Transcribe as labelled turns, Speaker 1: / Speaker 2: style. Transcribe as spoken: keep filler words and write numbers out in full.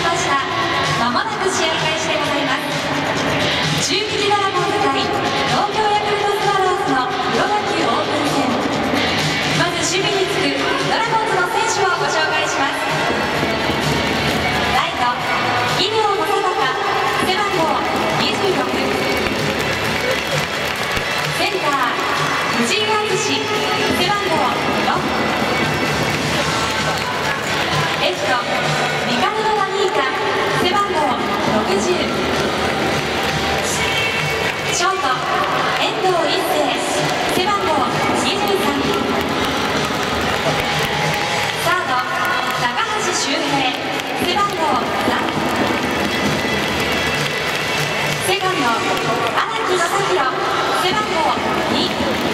Speaker 1: ました。まもなく試合開始でございます。中日ドラゴンズ対東京ヤクルトスワローズのプロ野球オープン戦。まず守備につくドラゴンズの選手をご紹介します。ライト、井領正尚、背番号にじゅうろく。センター、藤井敦、背番号よん。レフト、リカルド・マニーカ、背番号ろくじゅう。ショート、遠藤一世、背番号にじゅうさん。サード、高橋周平、背番号さん。セカンド、荒木正弘、背番号に。